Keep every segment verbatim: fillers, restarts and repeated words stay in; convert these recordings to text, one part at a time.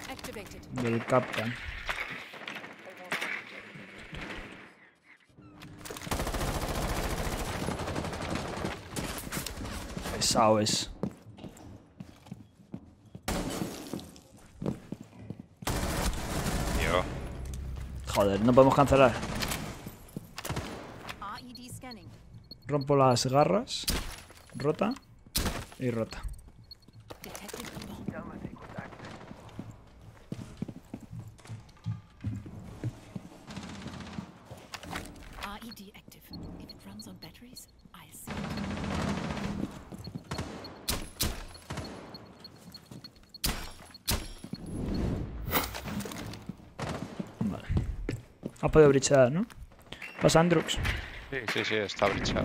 Del Capcan. Pesado es. Tío. Joder, no podemos cancelar. Rompo las garras. Rota. Y rota. Vale. Ha podido brichear, ¿no? Pasa Andrux. Sí, sí, sí, está brichado.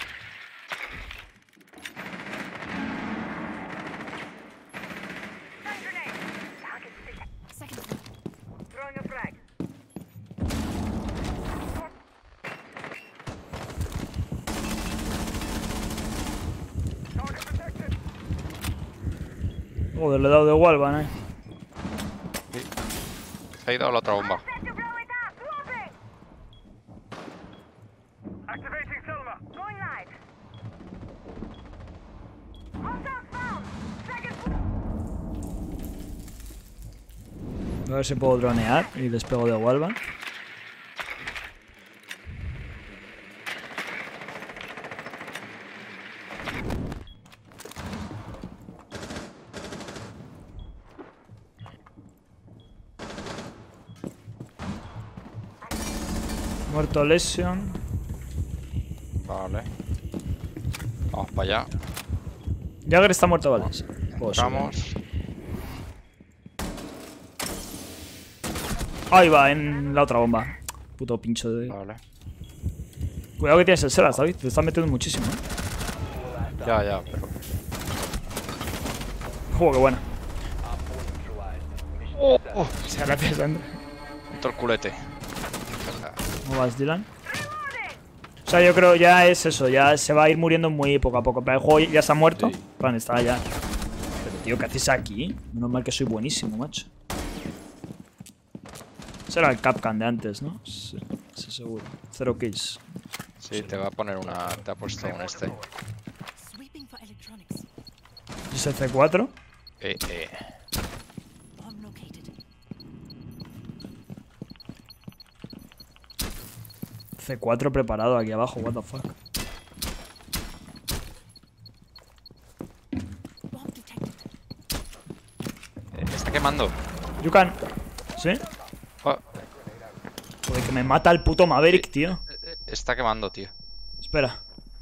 Joder, le he dado de Walvan, eh. Sí. Se ha ido a la otra bomba. A ver si puedo dronear y despego de Walvan. Muerto Lesion. Vale. Vamos para allá. Jagger está muerto, vale. Vamos. Ahí va, en la otra bomba. Puto pincho de... Vale. Cuidado que tienes el Seras, David. Te estás metiendo muchísimo, ¿eh? Ya, ya, pero... Juego, qué buena. Oh, oh. Muchas gracias, André. Todo el culete. ¿Cómo vas, Dylan? O sea, yo creo ya es eso. Ya se va a ir muriendo muy poco a poco. Pero el juego ya se ha muerto. Sí. Plan, está ya. Pero, tío, ¿qué haces aquí? Menos mal que soy buenísimo, macho. Ese era el Capcan de antes, ¿no? Sí, sí, seguro. Cero kills. Sí, te va a poner una... Te ha puesto un este. ¿Y ese C cuatro? Eh, eh. C cuatro preparado aquí abajo, what the fuck. Eh, está quemando. You can. ¿Sí? Oh, Joder, que me mata el puto Maverick, tío. eh, está quemando, tío. Espera.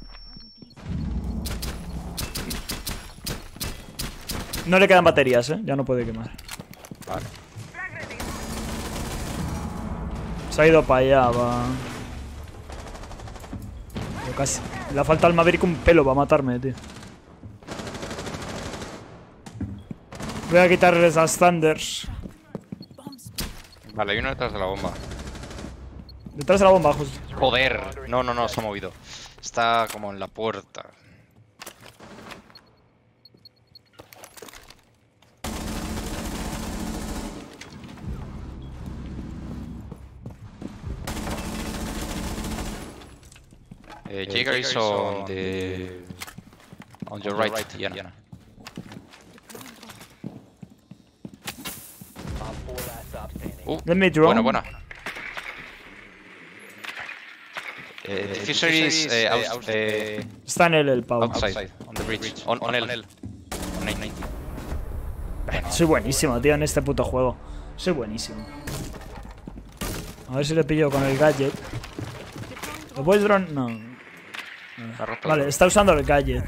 No le quedan baterías, ¿eh? Ya no puede quemar. Vale. Se ha ido para allá, va. Pero casi. Le ha faltado al Maverick un pelo para matarme, tío. Voy a quitarles las Thunders. Vale, hay uno detrás de la bomba. Detrás de la bomba, justo. Joder. No, no, no, se ha movido. Está como en la puerta. Uh, Jaeger is on the... On your right, Yana. Uh, Let me drone. buena, buena. Uh, the fisher is uh, out, uh, Está en él el pavo. outside, on the bridge. On, on él. On ninety. Soy buenísimo, tío, en este puto juego. Soy buenísimo. A ver si le pillo con el gadget. ¿Lo puedes drone? No. Vale, está usando el gadget.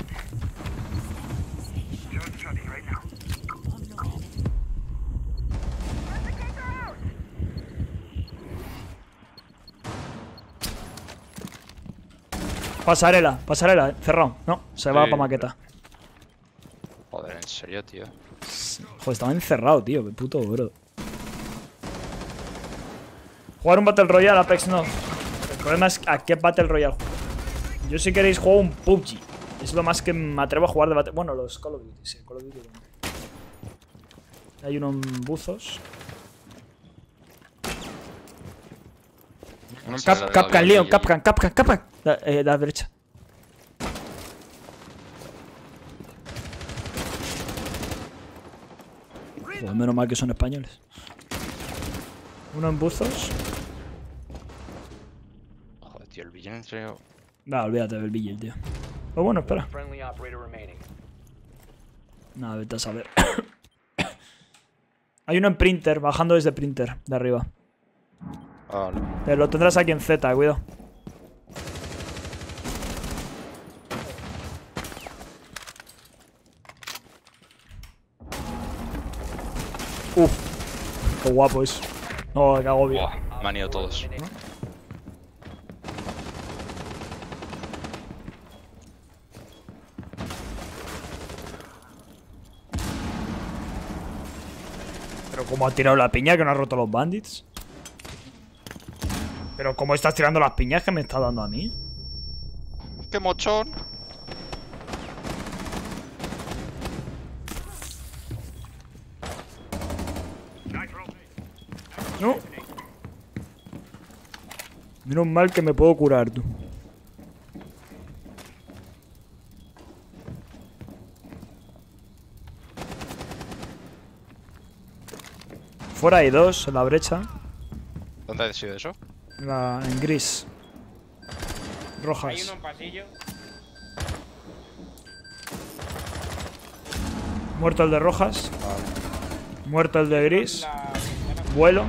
Pasarela, pasarela, cerrado. No, se va Sí. para maqueta. Joder, en serio, tío. Joder, estaba encerrado, tío, qué puto bro. Jugar un Battle Royale, Apex no. El problema es a qué Battle Royale juego. Yo si queréis juego un P U B G. Es lo más que me atrevo a jugar de Battle... Bueno, los Call of Duty, sí, Call of Duty. Hay uno en buzos. No Cap, sé, Capcan, el- Leon, el- Capcan, Capcan, Capcan. Da, eh, de la derecha. Pues menos mal que son españoles. Uno en buzos. Joder, tío, el villano entre... No, olvídate del Vigil, tío. Oh, bueno, espera. Friendly operator remaining. Nada, vete a saber. Hay uno en printer, bajando desde printer, de arriba. Ah, vale. Te lo tendrás aquí en Z, cuidado. Uf, qué guapo es. No, qué agobio. Buah, me han ido todos. Pero cómo ha tirado la piña que no ha roto los bandits. Pero cómo estás tirando las piñas que me está dando a mí. ¡Qué mochón! No. Menos mal que me puedo curar, tú. Fuera hay dos, en la brecha. ¿Dónde ha sido eso? En, la, en gris. Rojas. Hay uno en pasillo. Muerto el de rojas. Muerto el de gris. La... Vuelo.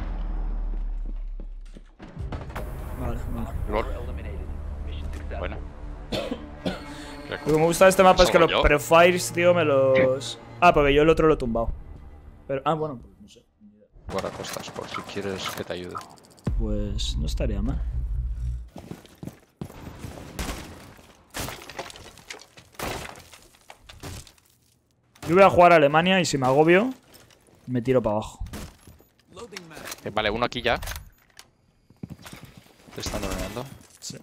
Vale, vale. Lol. Eliminated. Mission successful. Bueno. Lo que me gusta de este mapa es que los ¿Solo yo? prefires, tío, me los... Ah, porque yo el otro lo he tumbado. Pero, ah, bueno, pues no sé. Guarda costas, por si quieres que te ayude. Pues no estaría mal. Yo voy a jugar a Alemania y si me agobio, me tiro para abajo. Eh, vale, uno aquí ya. Te están dominando. Sí.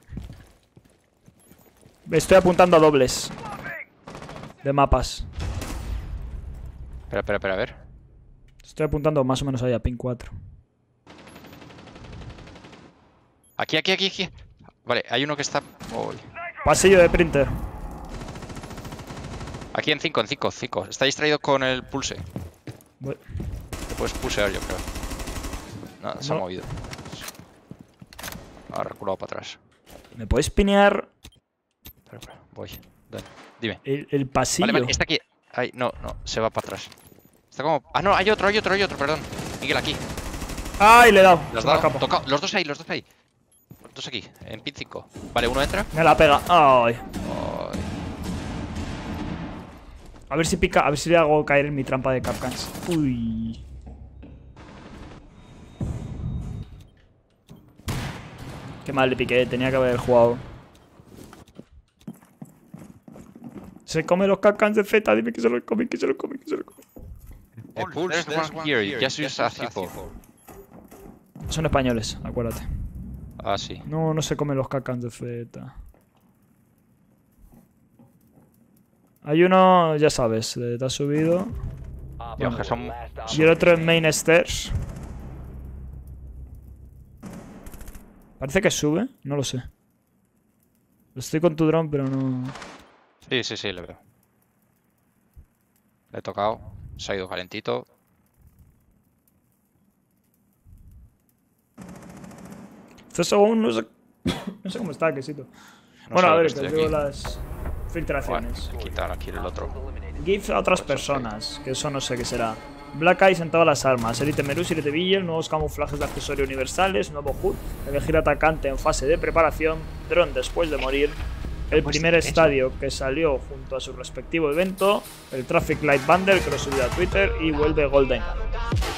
Estoy apuntando a dobles de mapas. Espera, espera, espera, a ver. Estoy apuntando más o menos ahí a pin cuatro. Aquí, aquí, aquí, aquí. Vale, hay uno que está... Uy. Pasillo de printer. Aquí en cinco, en cinco, cinco. Está distraído con el pulse. Voy. Te puedes pulsear, yo creo. No, se ha No. movido. Ha reculado para atrás. ¿Me puedes pinear Espera, espera, voy. Dale. Dime. el, el pasillo? Vale, vale, está aquí. Ay, no, no, se va para atrás. Está como... Ah, no, hay otro, hay otro, hay otro, perdón. Miguel, aquí. ¡Ay, le he dado! ¿Los Se me ha dado? escapado. Toca- Los dos ahí, los dos ahí. Los dos aquí, en pin cinco. Vale, uno entra. Me la pega. ¡Ay! Ay. A ver si pica, a ver si le hago caer en mi trampa de Capcans. Uy. Qué mal le piqué, tenía que haber jugado. Se come los Capcans de Z, dime que se los come, que se los come, que se los come. Eh, pulse, there's one here. Just use a C four. Son españoles, acuérdate. Ah, sí. No, no se comen los Capcans de Z. Hay uno, ya sabes, de- te ha subido. Op Dios, four, que son- last op- Y el otro en main stairs. Parece que sube, no lo sé. Estoy con tu drone, pero no... Sí, sí, sí, le veo. Le he tocado. Se ha ido calentito. C S G O no sé... no sé cómo está, quesito. No Bueno, sé a lo ver, que que estoy os digo aquí. las Bueno, filtraciones. quitar aquí el otro. Eliminated. Give a otras personas, que eso no sé qué será. Black Eyes en todas las armas, Elite Merus, Elite Vigil, nuevos camuflajes de accesorio universales, nuevo H U D, elegir atacante en fase de preparación, dron después de morir, el Pues primer hecho. estadio que salió junto a su respectivo evento, el Traffic Light Bundle que lo subió a Twitter y vuelve Golden Gun.